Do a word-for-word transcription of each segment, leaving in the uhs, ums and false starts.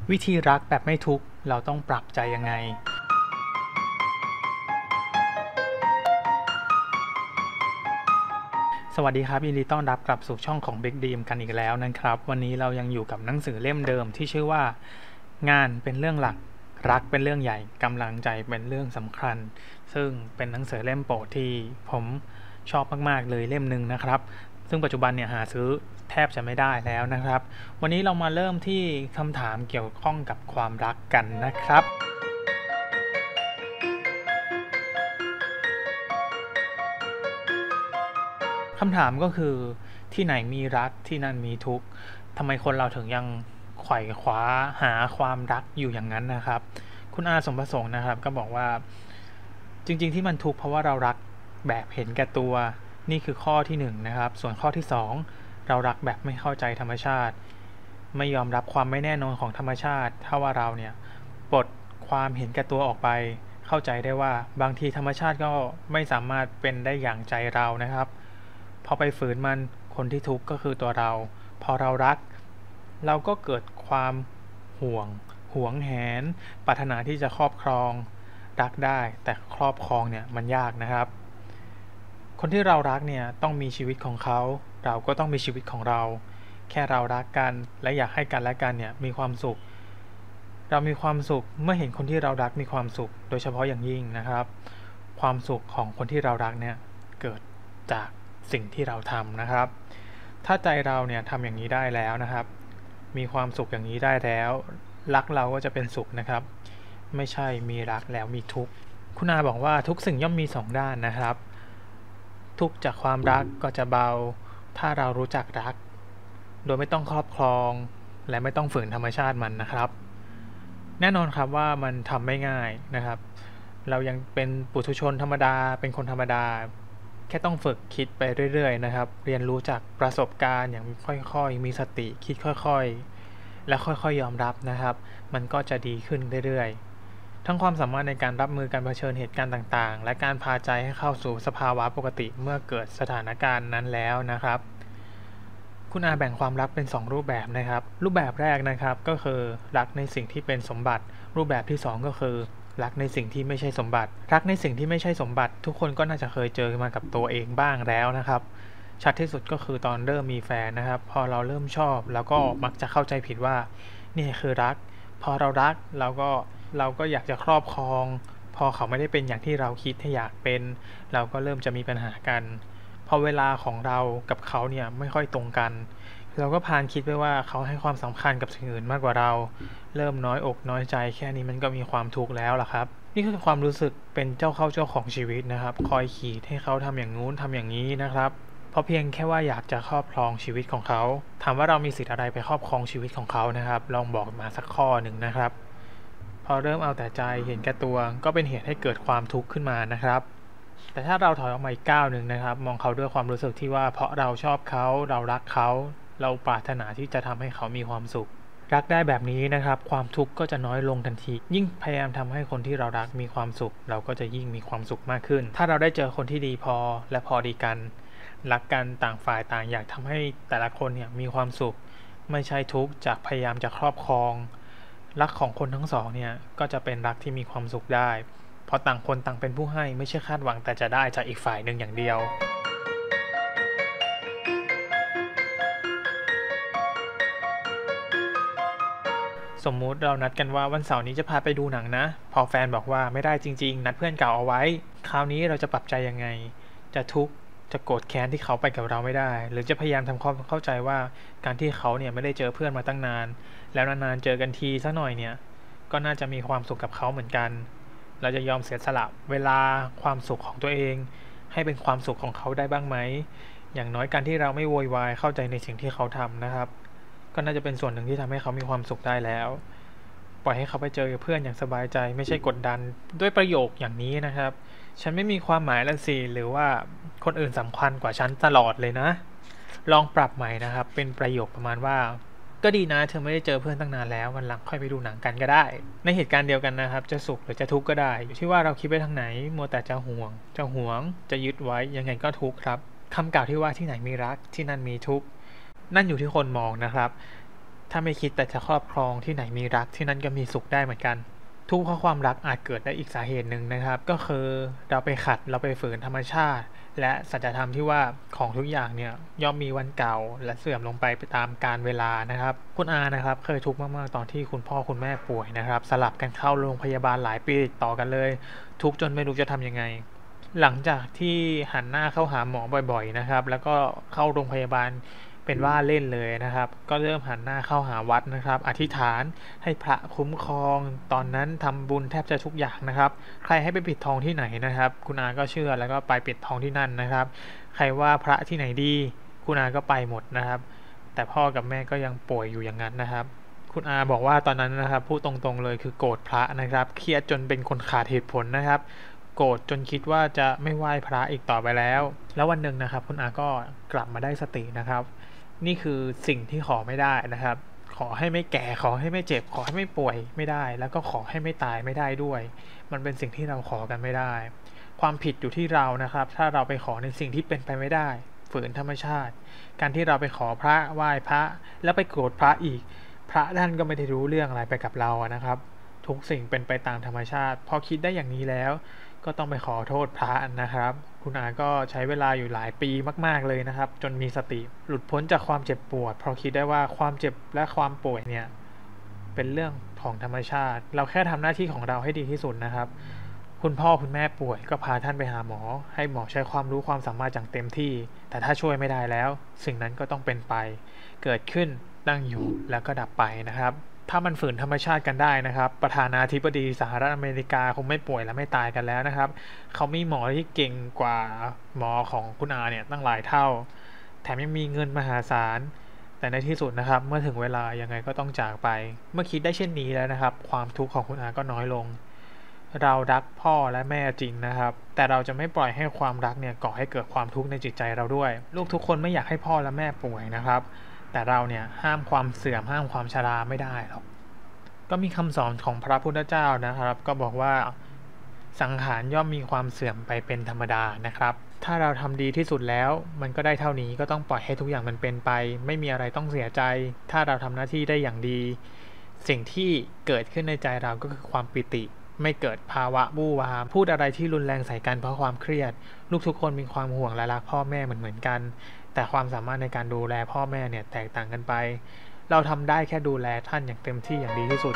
วิธีรักแบบไม่ทุกข์เราต้องปรับใจยังไงสวัสดีครับยินดีต้อนรับกลับสู่ช่องของ Big Dream กันอีกแล้วนะครับวันนี้เรายังอยู่กับหนังสือเล่มเดิมที่ชื่อว่างานเป็นเรื่องหลักรักเป็นเรื่องใหญ่กำลังใจเป็นเรื่องสำคัญซึ่งเป็นหนังสือเล่มโปรดที่ผมชอบมากๆเลยเล่มหนึ่งนะครับซึ่งปัจจุบันเนี่ยหาซื้อแทบจะไม่ได้แล้วนะครับวันนี้เรามาเริ่มที่คำถามเกี่ยวข้องกับความรักกันนะครับคำถามก็คือที่ไหนมีรักที่นั่นมีทุกข์ทำไมคนเราถึงยังไขว่คว้าหาความรักอยู่อย่างนั้นนะครับคุณอาสมประสงค์นะครับก็บอกว่าจริงๆที่มันทุกข์เพราะว่าเรารักแบบเห็นแก่ตัวนี่คือข้อที่หนึ่งนะครับส่วนข้อที่สองเรารักแบบไม่เข้าใจธรรมชาติไม่ยอมรับความไม่แน่นอนของธรรมชาติถ้าว่าเราเนี่ยปลดความเห็นแก่ตัวออกไปเข้าใจได้ว่าบางทีธรรมชาติก็ไม่สามารถเป็นได้อย่างใจเรานะครับพอไปฝืนมันคนที่ทุกข์ก็คือตัวเราพอเรารักเราก็เกิดความห่วงหวงแหนปรารถนาที่จะครอบครองรักได้แต่ครอบครองเนี่ยมันยากนะครับคนที่เรารักเนี่ยต้องมีชีวิตของเขาเราก็ต้องมีชีวิตของเราแค่เรารักกันและอยากให้กันและกันเนี่ยมีความสุขเรามีความสุขเมื่อเห็นคนที่เรารักมีความสุขโดยเฉพาะอย่างยิ่งนะครับความสุขของคนที่เรารักเนี่ยเกิดจากสิ่งที่เราทำนะครับถ้าใจเราเนี่ยทำอย่างนี้ได้แล้วนะครับมีความสุขอย่างนี้ได้แล้วรักเราก็จะเป็นสุขนะครับไม่ใช่มีรักแล้วมีทุกข์คุณอาบอกว่าทุกสิ่งย่อมมีสองด้านนะครับทุกข์จากความรักก็จะเบาถ้าเรารู้จักรักโดยไม่ต้องครอบครองและไม่ต้องฝืนธรรมชาติมันนะครับแน่นอนครับว่ามันทำไม่ง่ายนะครับเรายังเป็นปุถุชนธรรมดาเป็นคนธรรมดาแค่ต้องฝึกคิดไปเรื่อยๆนะครับเรียนรู้จากประสบการณ์อย่างค่อยๆมีสติคิดค่อยๆและค่อยๆยอมรับนะครับมันก็จะดีขึ้นเรื่อยๆทั้งความสามารถในการรับมือการเผชิญเหตุการณ์ต่างๆและการพาใจให้เข้าสู่สภาวะปกติเมื่อเกิดสถานการณ์นั้นแล้วนะครับคุณอาแบ่งความรักเป็นสองรูปแบบนะครับรูปแบบแรกนะครับก็คือรักในสิ่งที่เป็นสมบัติรูปแบบที่สองก็คือรักในสิ่งที่ไม่ใช่สมบัติรักในสิ่งที่ไม่ใช่สมบัติทุกคนก็น่าจะเคยเจอมากับตัวเองบ้างแล้วนะครับชัดที่สุดก็คือตอนเริ่มมีแฟนนะครับพอเราเริ่มชอบแล้วก็มักจะเข้าใจผิดว่านี่คือรักพอเรารักเราก็เราก็อยากจะครอบครองพอเขาไม่ได้เป็นอย่างที่เราคิดให้อยากเป็นเราก็เริ่มจะมีปัญหากันพอเวลาของเรากับเขาเนี่ยไม่ค่อยตรงกันเราก็พานคิดไปว่าเขาให้ความสำคัญกับสิ่งอื่นมากกว่าเราเริ่มน้อยอกน้อยใจแค่นี้มันก็มีความทุกข์แล้วล่ะครับนี่คือความรู้สึกเป็นเจ้าเข้าเจ้าของชีวิตนะครับคอยขีดให้เขาทำอย่างงู้นทำอย่างนี้นะครับเพราะเพียงแค่ว่าอยากจะครอบครองชีวิตของเขาถามว่าเรามีสิทธิ์อะไรไปครอบครองชีวิตของเขานะครับลองบอกมาสักข้อหนึ่งนะครับพอเริ่มเอาแต่ใจเห็นแก่ตัวก็เป็นเหตุให้เกิดความทุกข์ขึ้นมานะครับแต่ถ้าเราถอยออกมาอีกก้าวหนึ่งนะครับมองเขาด้วยความรู้สึกที่ว่าเพราะเราชอบเขาเรารักเขาเราปรารถนาที่จะทำให้เขามีความสุขรักได้แบบนี้นะครับความทุกข์ก็จะน้อยลงทันทียิ่งพยายามทำให้คนที่เรารักมีความสุขเราก็จะยิ่งมีความสุขมากขึ้นถ้าเราได้เจอคนที่ดีพอและพอดีกันรักกันต่างฝ่ายต่างอยากทำให้แต่ละคนเนี่ยมีความสุขไม่ใช่ทุกข์จากพยายามจะครอบครองรักของคนทั้งสองเนี่ยก็จะเป็นรักที่มีความสุขได้เพราะต่างคนต่างเป็นผู้ให้ไม่ใช่คาดหวังแต่จะได้จากอีกฝ่ายหนึ่งอย่างเดียวสมมุติเรานัดกันว่าวันเสาร์นี้จะพาไปดูหนังนะพอแฟนบอกว่าไม่ได้จริงๆนัดเพื่อนเก่าเอาไว้คราวนี้เราจะปรับใจยังไงจะทุกข์จะโกรธแค้นที่เขาไปกับเราไม่ได้หรือจะพยายามทำความเข้าใจว่าการที่เขาเนี่ยไม่ได้เจอเพื่อนมาตั้งนานแล้วนานๆเจอกันทีสักหน่อยเนี่ยก็น่าจะมีความสุขกับเขาเหมือนกันเราจะยอมเสียสละเวลาความสุขของตัวเองให้เป็นความสุขของเขาได้บ้างไหมอย่างน้อยการที่เราไม่โวยวายเข้าใจในสิ่งที่เขาทำนะครับก็น่าจะเป็นส่วนหนึ่งที่ทำให้เขามีความสุขได้แล้วปล่อยให้เขาไปเจอเพื่อนอย่างสบายใจไม่ใช่กดดันด้วยประโยคอย่างนี้นะครับฉันไม่มีความหมายละสิหรือว่าคนอื่นสำคัญกว่าฉันตลอดเลยนะลองปรับใหม่นะครับเป็นประโยคประมาณว่าก็ดีนะเธอไม่ได้เจอเพื่อนตั้งนานแล้ววันหลังค่อยไปดูหนังกันก็ได้ในเหตุการณ์เดียวกันนะครับจะสุขหรือจะทุกข์ก็ได้อยู่ที่ว่าเราคิดไปทางไหนมัวแต่จะห่วงจะหวงจะยึดไว้ยังไงก็ทุกข์ครับคำกล่าวที่ว่าที่ไหนมีรักที่นั่นมีทุกข์นั่นอยู่ที่คนมองนะครับถ้าไม่คิดแต่จะครอบครองที่ไหนมีรักที่นั่นก็มีสุขได้เหมือนกันทุกข์เพราะความรักอาจเกิดได้อีกสาเหตุหนึ่งนะครับก็คือเราไปขัดเราไปฝืนธรรมชาติและสัจธรรมที่ว่าของทุกอย่างเนี่ยย่อมมีวันเก่าและเสื่อมลงไปตามกาลเวลานะครับคุณอานะครับเคยทุกข์มากๆตอนที่คุณพ่อคุณแม่ป่วยนะครับสลับกันเข้าโรงพยาบาลหลายปีติดต่อกันเลยทุกข์จนไม่รู้จะทำยังไงหลังจากที่หันหน้าเข้าหาหมอบ่อยๆนะครับแล้วก็เข้าโรงพยาบาลเป็นว่าเล่นเลยนะครับก็เริ่มหันหน้าเข้าหาวัดนะครับอธิษฐานให้พระคุ้มครองตอนนั้นทำบุญแทบจะทุกอย่างนะครับใครให้ไปปิดทองที่ไหนนะครับคุณอาก็เชื่อแล้วก็ไปปิดทองที่นั่นนะครับใครว่าพระที่ไหนดีคุณอาก็ไปหมดนะครับแต่พ่อกับแม่ก็ยังป่วยอยู่อย่างนั้นนะครับคุณอาบอกว่าตอนนั้นนะครับพูดตรงๆเลยคือโกรธพระนะครับเครียดจนเป็นคนขาดเหตุผลนะครับโกรธจนคิดว่าจะไม่ไหว้พระอีกต่อไปแล้วแล้ววันหนึ่งนะครับคุณอาก็กลับมาได้สตินะครับนี่คือสิ่งที่ขอไม่ได้นะครับขอให้ไม่แก่ขอให้ไม่เจ็บขอให้ไม่ป่วยไม่ได้แล้วก็ขอให้ไม่ตายไม่ได้ด้วยมันเป็นสิ่งที่เราขอกันไม่ได้ความผิดอยู่ที่เรานะครับถ้าเราไปขอในสิ่งที่เป็นไปไม่ได้ฝืนธรรมชาติการที่เราไปขอพระไหว้พระแล้วไปโกรธพระอีกพระท่านก็ไม่ได้รู้เรื่องอะไรไปกับเรานะครับทุกสิ่งเป็นไปตามธรรมชาติพอคิดได้อย่างนี้แล้วก็ต้องไปขอโทษพระนะครับคุณอาก็ใช้เวลาอยู่หลายปีมากๆเลยนะครับจนมีสติหลุดพ้นจากความเจ็บปวดเพราะคิดได้ว่าความเจ็บและความป่วยเนี่ยเป็นเรื่องของธรรมชาติเราแค่ทำหน้าที่ของเราให้ดีที่สุดนะครับคุณพ่อคุณแม่ป่วยก็พาท่านไปหาหมอให้หมอใช้ความรู้ความสามารถอย่างเต็มที่แต่ถ้าช่วยไม่ได้แล้วสิ่งนั้นก็ต้องเป็นไปเกิดขึ้นตั้งอยู่แล้วก็ดับไปนะครับถ้ามันฝืนธรรมชาติกันได้นะครับประธานาธิบดีสหรัฐอเมริกาคงไม่ป่วยและไม่ตายกันแล้วนะครับเขามีหมอที่เก่งกว่าหมอของคุณอาเนี่ยตั้งหลายเท่าแถมยังมีเงินมหาศาลแต่ในที่สุดนะครับเมื่อถึงเวลายังไงก็ต้องจากไปเมื่อคิดได้เช่นนี้แล้วนะครับความทุกข์ของคุณอาก็น้อยลงเรารักพ่อและแม่จริงนะครับแต่เราจะไม่ปล่อยให้ความรักเนี่ยก่อให้เกิดความทุกข์ในจิตใจเราด้วยลูกทุกคนไม่อยากให้พ่อและแม่ป่วยนะครับแต่เราเนี่ยห้ามความเสื่อมห้ามความชราไม่ได้หรอกก็มีคำสอนของพระพุทธเจ้านะครับก็บอกว่าสังขารย่อมมีความเสื่อมไปเป็นธรรมดานะครับถ้าเราทำดีที่สุดแล้วมันก็ได้เท่านี้ก็ต้องปล่อยให้ทุกอย่างมันเป็นไปไม่มีอะไรต้องเสียใจถ้าเราทำหน้าที่ได้อย่างดีสิ่งที่เกิดขึ้นในใจเราก็คือความปิติไม่เกิดภาวะบู้วามพูดอะไรที่รุนแรงใส่กันเพราะความเครียดลูกทุกคนมีความห่วงและรักพ่อแม่เหมือนเหมือนกันแต่ความสามารถในการดูแลพ่อแม่เนี่ยแตกต่างกันไปเราทำได้แค่ดูแลท่านอย่างเต็มที่อย่างดีที่สุด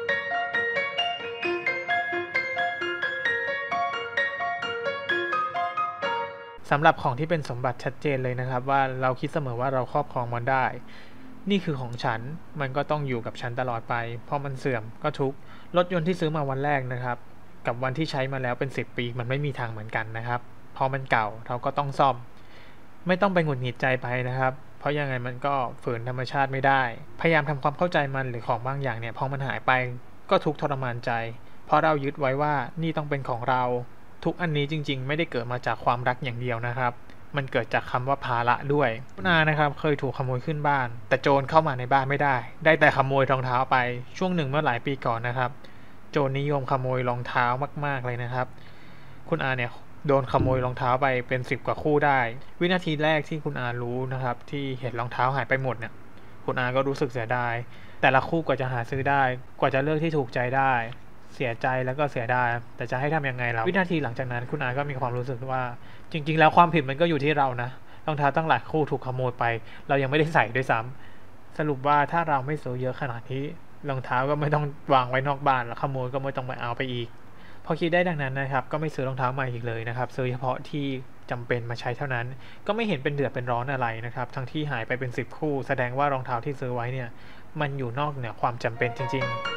สำหรับของที่เป็นสมบัติชัดเจนเลยนะครับว่าเราคิดเสมอว่าเราครอบครองมันได้นี่คือของฉันมันก็ต้องอยู่กับฉันตลอดไปพอมันเสื่อมก็ทุกข์รถยนต์ที่ซื้อมาวันแรกนะครับกับวันที่ใช้มาแล้วเป็นสิบปีมันไม่มีทางเหมือนกันนะครับพอมันเก่าเราก็ต้องซ่อมไม่ต้องไปหงุดหงิดใจไปนะครับเพราะยังไงมันก็ฝืนธรรมชาติไม่ได้พยายามทำความเข้าใจมันหรือของบางอย่างเนี่ยพอมันหายไปก็ทุกข์ทรมานใจเพราะเรายึดไว้ว่านี่ต้องเป็นของเราทุกอันนี้จริงๆไม่ได้เกิดมาจากความรักอย่างเดียวนะครับมันเกิดจากคำว่าภาระด้วยคุณอานะครับเคยถูกขโมยขึ้นบ้านแต่โจรเข้ามาในบ้านไม่ได้ได้แต่ขโมยรองเท้าไปช่วงหนึ่งเมื่อหลายปีก่อนนะครับโจรนิยมขโมยรองเท้ามากๆเลยนะครับคุณอาเนี่ยโดนขโมยรองเท้าไปเป็นสิบกว่าคู่ได้วินาทีแรกที่คุณอารู้นะครับที่เห็นรองเท้าหายไปหมดเนี่ยคุณอาก็รู้สึกเสียดายแต่ละคู่กว่าจะหาซื้อได้กว่าจะเลือกที่ถูกใจได้เสียใจแล้วก็เสียดายแต่จะให้ทำยังไงล่ะวินาทีหลังจากนั้นคุณอาก็มีความรู้สึกว่าจริงๆแล้วความผิดมันก็อยู่ที่เรานะรองเท้าตั้งหลายคู่ถูกขโมยไปเรายังไม่ได้ใส่ด้วยซ้ำสรุปว่าถ้าเราไม่ซื้อเยอะขนาดนี้รองเท้าก็ไม่ต้องวางไว้นอกบ้านแล้วขโมยก็ไม่ต้องไปเอาไปอีกพอคิดได้ดังนั้นนะครับก็ไม่ซื้อรองเท้าใหม่อีกเลยนะครับซื้อเฉพาะที่จำเป็นมาใช้เท่านั้นก็ไม่เห็นเป็นเดือดเป็นร้อนอะไรนะครับทั้งที่หายไปเป็นสิบคู่แสดงว่ารองเท้าที่ซื้อไว้เนี่ยมันอยู่นอกเหนือความจำเป็นจริงๆ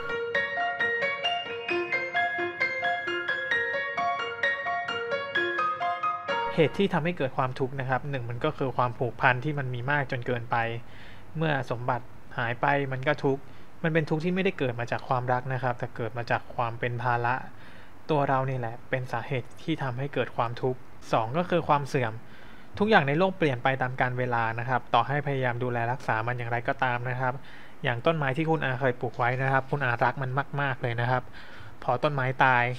เหตุที่ทำให้เกิดความทุกข์นะครับหนึ่งมันก็คือความผูกพันที่มันมีมากจนเกินไปเมื่อสมบัติหายไปมันก็ทุกข์มันเป็นทุกข์ที่ไม่ได้เกิดมาจากความรักนะครับแต่เกิดมาจากความเป็นภาระตัวเราเนี่ยแหละเป็นสาเหตุที่ทำให้เกิดความทุกข์สองก็คือความเสื่อมทุกอย่างในโลกเปลี่ยนไปตามกาลเวลานะครับต่อให้พยายามดูแลรักษามันอย่างไรก็ตามนะครับอย่างต้นไม้ที่คุณอาเคยปลูกไว้นะครับคุณอารักมันมากๆเลยนะครับพอต้นไม้ตาย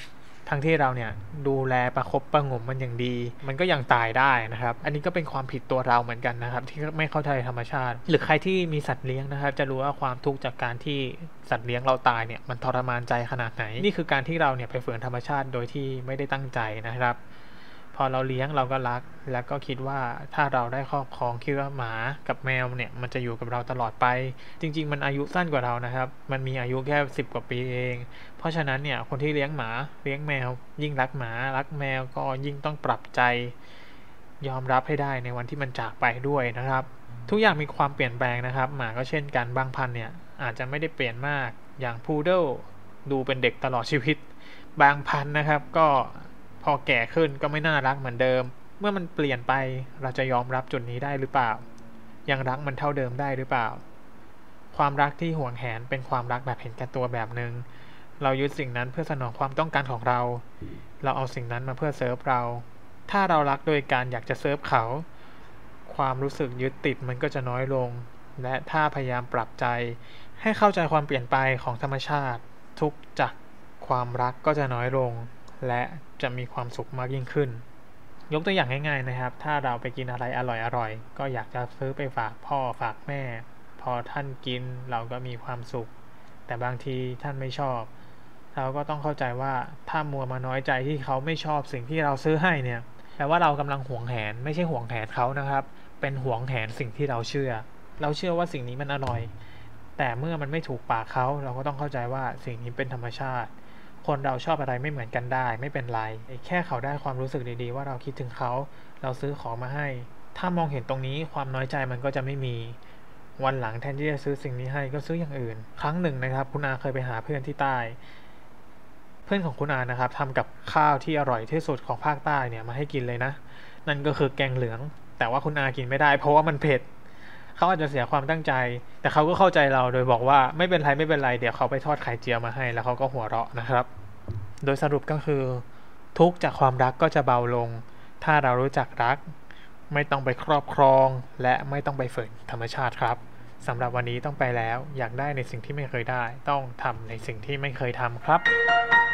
ทั้งที่เราเนี่ยดูแลประคบประหงมมันอย่างดีมันก็ยังตายได้นะครับอันนี้ก็เป็นความผิดตัวเราเหมือนกันนะครับที่ไม่เข้าใจธรรมชาติหรือใครที่มีสัตว์เลี้ยงนะครับจะรู้ว่าความทุกข์จากการที่สัตว์เลี้ยงเราตายเนี่ยมันทรมานใจขนาดไหนนี่คือการที่เราเนี่ยไปฝืนธรรมชาติโดยที่ไม่ได้ตั้งใจนะครับพอเราเลี้ยงเราก็รักแล้วก็คิดว่าถ้าเราได้ครอบครองคิดว่าหมากับแมวเนี่ยมันจะอยู่กับเราตลอดไปจริงๆมันอายุสั้นกว่าเรานะครับมันมีอายุแค่สิบกว่าปีเองเพราะฉะนั้นเนี่ยคนที่เลี้ยงหมาเลี้ยงแมวยิ่งรักหมารักแมวก็ยิ่งต้องปรับใจยอมรับให้ได้ในวันที่มันจากไปด้วยนะครับทุกอย่างมีความเปลี่ยนแปลงนะครับหมาก็เช่นกันบางพันธุ์เนี่ยอาจจะไม่ได้เปลี่ยนมากอย่างพูเดิลดูเป็นเด็กตลอดชีวิตบางพันธุ์นะครับก็พอแก่ขึ้นก็ไม่น่ารักเหมือนเดิมเมื่อมันเปลี่ยนไปเราจะยอมรับจุดนี้ได้หรือเปล่ายังรักมันเท่าเดิมได้หรือเปล่าความรักที่หวงแหนเป็นความรักแบบเห็นแก่ตัวแบบนึงเรายึดสิ่งนั้นเพื่อสนองความต้องการของเราเราเอาสิ่งนั้นมาเพื่อเซิร์ฟเราถ้าเรารักโดยการอยากจะเซิร์ฟเขาความรู้สึกยึดติดมันก็จะน้อยลงและถ้าพยายามปรับใจให้เข้าใจความเปลี่ยนไปของธรรมชาติทุกจากความรักก็จะน้อยลงและจะมีความสุขมากยิ่งขึ้นยกตัวอย่างง่ายๆนะครับถ้าเราไปกินอะไรอร่อยๆก็อยากจะซื้อไปฝากพ่อฝากแม่พอท่านกินเราก็มีความสุขแต่บางทีท่านไม่ชอบเราก็ต้องเข้าใจว่าถ้ามัวมาน้อยใจที่เขาไม่ชอบสิ่งที่เราซื้อให้เนี่ยแปลว่าเรากำลังหวงแหนไม่ใช่หวงแหนเขานะครับเป็นหวงแหนสิ่งที่เราเชื่อเราเชื่อว่าสิ่งนี้มันอร่อยแต่เมื่อมันไม่ถูกปากเขาเราก็ต้องเข้าใจว่าสิ่งนี้เป็นธรรมชาติคนเราชอบอะไรไม่เหมือนกันได้ไม่เป็นไรแค่เขาได้ความรู้สึกดีๆว่าเราคิดถึงเขาเราซื้อของมาให้ถ้ามองเห็นตรงนี้ความน้อยใจมันก็จะไม่มีวันหลังแทนที่จะซื้อสิ่งนี้ให้ก็ซื้ออย่างอื่นครั้งหนึ่งนะครับคุณอาเคยไปหาเพื่อนที่ใต้เพื่อนของคุณอานะครับทำกับข้าวที่อร่อยที่สุดของภาคใต้เนี่ยมาให้กินเลยนะนั่นก็คือแกงเหลืองแต่ว่าคุณอากินไม่ได้เพราะว่ามันเผ็ดเขาอาจจะเสียความตั้งใจแต่เขาก็เข้าใจเราโดยบอกว่าไม่เป็นไรไม่เป็นไรเดี๋ยวเขาไปทอดไข่เจียวมาให้แล้วเขาก็หัวเราะนะครับโดยสรุปก็คือทุกข์จากความรักก็จะเบาลงถ้าเรารู้จักรักไม่ต้องไปครอบครองและไม่ต้องไปฝืนธรรมชาติครับสำหรับวันนี้ต้องไปแล้วอยากได้ในสิ่งที่ไม่เคยได้ต้องทำในสิ่งที่ไม่เคยทำครับ